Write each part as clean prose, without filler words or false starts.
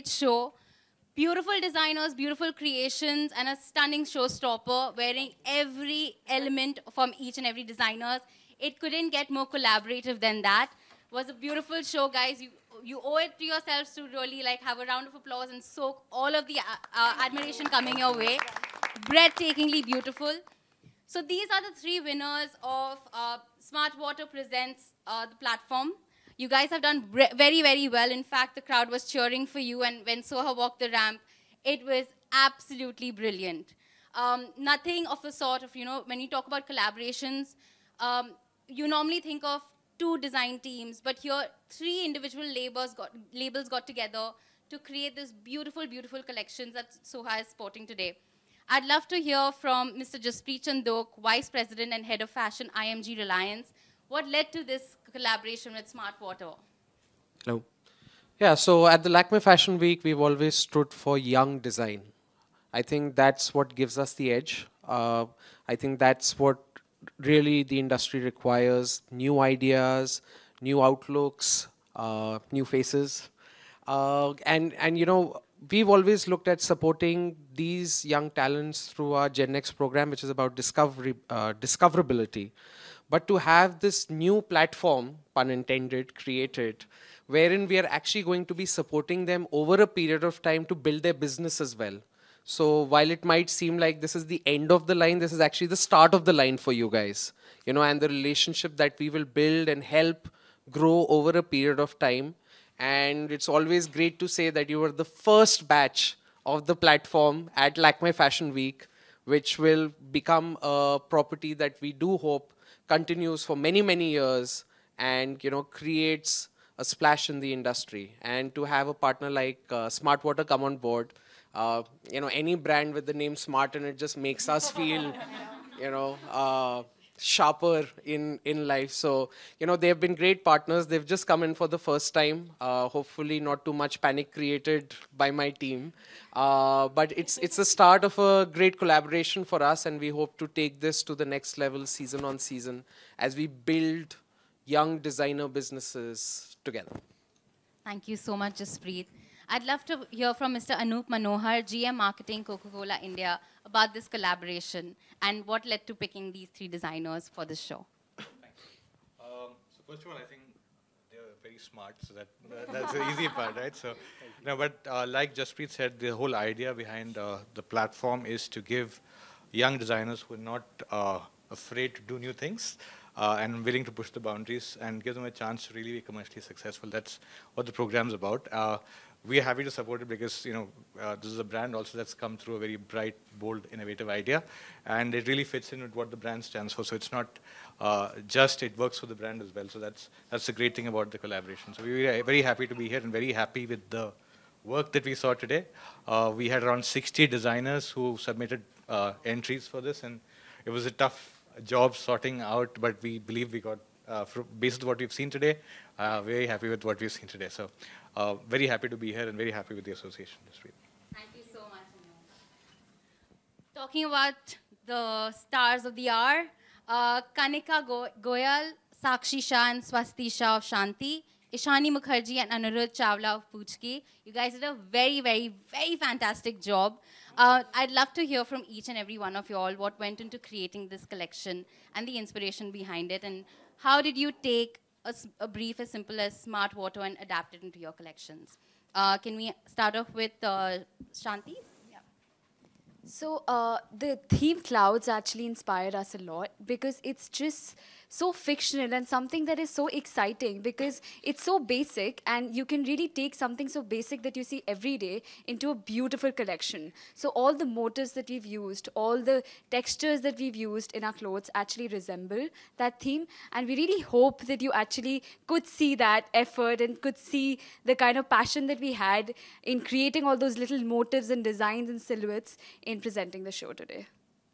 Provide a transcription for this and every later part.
great show. Beautiful designers, beautiful creations, and a stunning showstopper wearing every element from each and every designers. It couldn't get more collaborative than that. It was a beautiful show, guys. You owe it to yourselves to really like have a round of applause and soak all of the admiration coming your way. Breathtakingly beautiful. So these are the three winners of Smart Water Presents the platform. You guys have done very, very well. In fact, the crowd was cheering for you, and when Soha walked the ramp, it was absolutely brilliant. Nothing of the sort of, when you talk about collaborations, you normally think of two design teams, but here three individual labels got together to create this beautiful, beautiful collections that Soha is sporting today. I'd love to hear from Mr. Jaspreet Chandok, Vice President and Head of Fashion, IMG Reliance. What led to this collaboration with Smart Water? Hello. Yeah, so at the Lakme Fashion Week, we've always stood for young design. I think that's what gives us the edge. I think that's what really the industry requires: new ideas, new outlooks, new faces. And we've always looked at supporting these young talents through our Gen X program, which is about discoverability. But to have this new platform, pun intended, created, wherein we are actually going to be supporting them over a period of time to build their business as well. So while it might seem like this is the end of the line, this is actually the start of the line for you guys. And the relationship that we will build and help grow over a period of time. And it's always great to say that you were the first batch of the platform at Lakme Fashion Week, which will become a property that we do hope continues for many, many years and, creates a splash in the industry. And to have a partner like Smart Water come on board, any brand with the name Smart in it just makes us feel, sharper in life. So, they've been great partners. They've just come in for the first time. Hopefully not too much panic created by my team. But it's the start of a great collaboration for us, and we hope to take this to the next level season on season as we build young designer businesses together. Thank you so much, Jaspreet. I'd love to hear from Mr. Anup Manohar, GM Marketing, Coca-Cola India, about this collaboration and what led to picking these three designers for this show. So first of all, I think they're very smart, so that's the easy part, right? So, but like Jaspreet said, the whole idea behind the platform is to give young designers who are not afraid to do new things and willing to push the boundaries and give them a chance to really be commercially successful. That's what the program's about. We are happy to support it because this is a brand also that's come through a very bright, bold, innovative idea, and it really fits in with what the brand stands for. So it's not just it works for the brand as well. So that's the great thing about the collaboration. So we are very happy to be here and very happy with the work that we saw today. We had around 60 designers who submitted entries for this, and it was a tough job sorting out, but we believe we got, based on what we've seen today, very happy with what we've seen today. So very happy to be here and very happy with the association this week. Thank you so much. Talking about the stars of the hour, Kanika Goyal, Sakshi Shah and Swasti Shah of Shanti, Ishani Mukherjee and Anirudh Chawla of Puchki. You guys did a very, very, very fantastic job. I'd love to hear from each and every one of you all what went into creating this collection and the inspiration behind it, and how did you take a brief as simple as Smart Water and adapt it into your collections? Can we start off with Shanti? So the theme clouds actually inspired us a lot because it's just so fictional and something that is so exciting because it's so basic, and you can really take something so basic that you see every day into a beautiful collection. So all the motifs that we've used, all the textures that we've used in our clothes actually resemble that theme, and we really hope that you actually could see that effort and could see the kind of passion that we had in creating all those little motifs and designs and silhouettes in presenting the show today.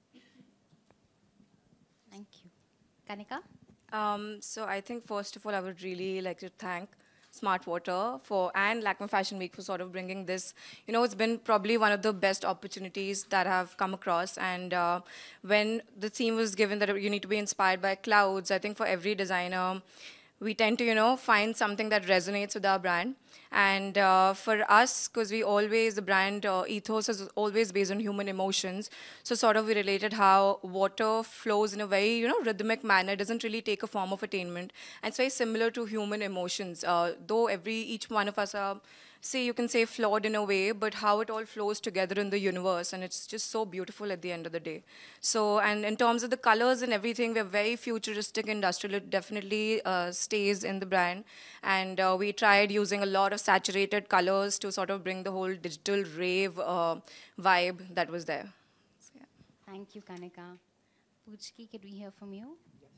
Thank you. Kanika? So I think first of all, I would really like to thank Smart Water and Lakme Fashion Week for sort of bringing this. It's been probably one of the best opportunities that I've come across. And when the theme was given that you need to be inspired by clouds, I think for every designer, we tend to, find something that resonates with our brand. And for us, because the brand ethos is always based on human emotions. So sort of we related how water flows in a very, rhythmic manner. It doesn't really take a form of attainment. And it's very similar to human emotions. Though each one of us are, you can say flawed in a way, but how it all flows together in the universe, and it's just so beautiful at the end of the day. So, and in terms of the colors and everything, we're very futuristic industrial. It definitely stays in the brand, and we tried using a lot of saturated colors to sort of bring the whole digital rave vibe that was there. So, yeah. Thank you, Kanika. Puchki, could we hear from you?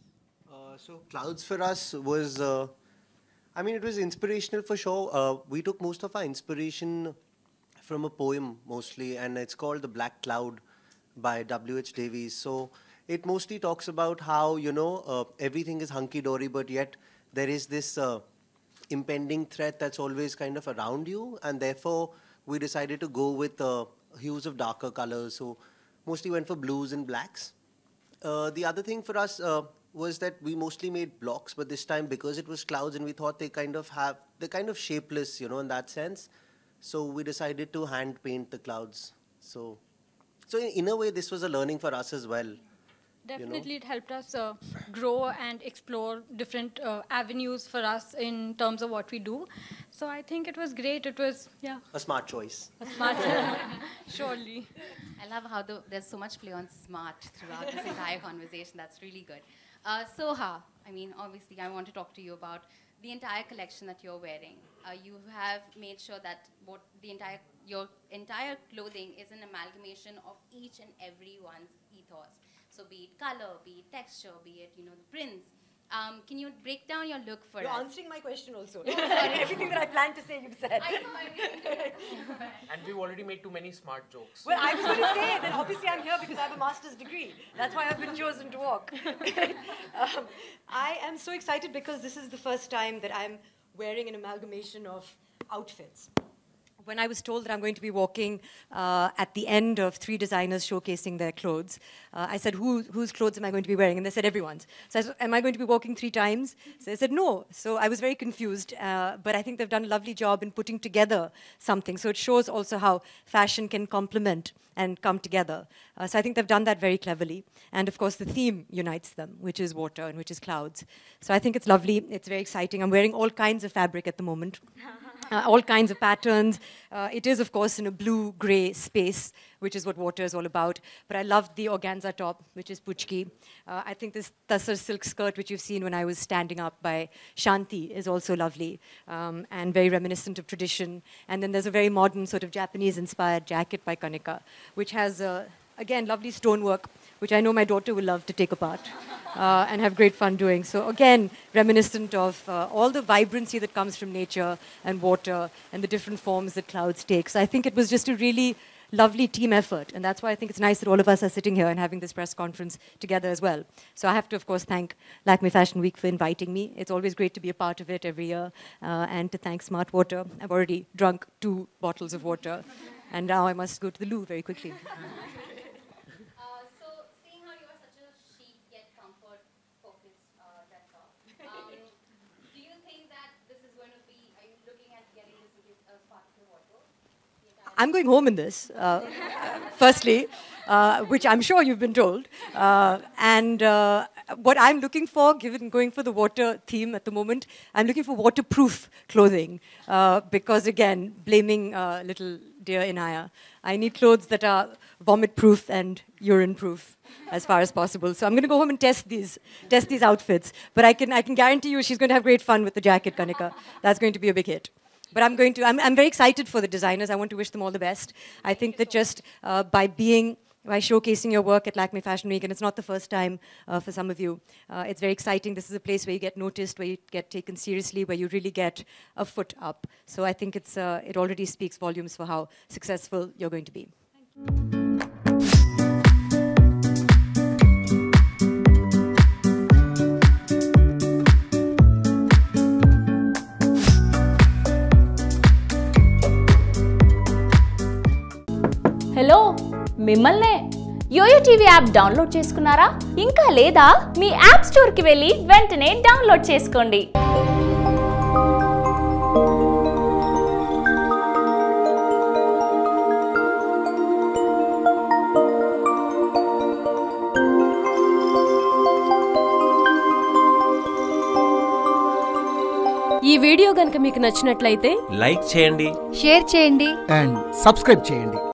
So clouds for us was, it was inspirational for sure. We took most of our inspiration from a poem mostly, and it's called The Black Cloud by W.H. Davies. So it mostly talks about how, everything is hunky-dory, but yet there is this impending threat that's always kind of around you, and therefore we decided to go with hues of darker colors. So mostly went for blues and blacks. The other thing for us was that we mostly made blocks, but this time because it was clouds and we thought they're kind of shapeless, in that sense. So we decided to hand paint the clouds. So in a way, this was a learning for us as well. Definitely, it helped us grow and explore different avenues for us in terms of what we do. So I think it was great. It was, a smart choice. A smart surely. I love how there's so much play on smart throughout this entire conversation. That's really good. Soha, obviously, I want to talk to you about the entire collection that you're wearing. You have made sure that your entire clothing is an amalgamation of each and everyone's ethos. So be it color, be it texture, be it, the prints. Can you break down your look for us? You're answering my question also. Everything that I planned to say, you've said. I know. And we've already made too many smart jokes. Well, I was going to say that obviously I'm here because I have a master's degree. That's why I've been chosen to walk. I am so excited because this is the first time that I'm wearing an amalgamation of outfits. When I was told that I'm going to be walking at the end of 3 designers showcasing their clothes, I said, whose clothes am I going to be wearing? And they said, everyone's. So I said, am I going to be walking 3 times? So they said, no. So I was very confused. But I think they've done a lovely job in putting together something. So it shows also how fashion can complement and come together. So I think they've done that very cleverly. And of course, the theme unites them, which is water and which is clouds. So I think it's lovely. It's very exciting. I'm wearing all kinds of fabric at the moment. All kinds of patterns. It is, of course, in a blue-gray space, which is what water is all about. But I love the organza top, which is Puchki. I think this Tassar silk skirt, which you've seen when I was standing up by Shanti, is also lovely and very reminiscent of tradition. And then there's a very modern sort of Japanese-inspired jacket by Kanika, which has, again, lovely stonework, which I know my daughter will love to take apart. And have great fun doing. So again, reminiscent of all the vibrancy that comes from nature and water and the different forms that clouds take. So I think it was just a really lovely team effort. And that's why I think it's nice that all of us are sitting here and having this press conference together as well. So I have to, of course, thank Lakme Fashion Week for inviting me. It's always great to be a part of it every year. And to thank Smart Water. I've already drunk 2 bottles of water. And now I must go to the loo very quickly. I'm going home in this, firstly, which I'm sure you've been told. And what I'm looking for, given going for the water theme at the moment, I'm looking for waterproof clothing. Because again, blaming little dear Inaya, I need clothes that are vomit-proof and urine-proof as far as possible. So I'm going to go home and test these outfits. But I can guarantee you she's going to have great fun with the jacket, Kanika. That's going to be a big hit. But I'm very excited for the designers. I want to wish them all the best. I think that just by showcasing your work at Lakme Fashion Week, and it's not the first time for some of you, it's very exciting. This is a place where you get noticed, where you get taken seriously, where you really get a foot up. So I think it already speaks volumes for how successful you're going to be. Thank you. Hello मिमल ने YoYo TV app download చేసుకున్నారా? ఇంకా లేదా? మీ app స్టోర్కి వెళ్ళి వెంటనే download చేసుకోండి. ఈ వీడియో గనుక మీకు నచ్చినట్లయితే లైక్ చేయండి, షేర్ చేయండి అండ్ సబ్స్క్రైబ్ చేయండి.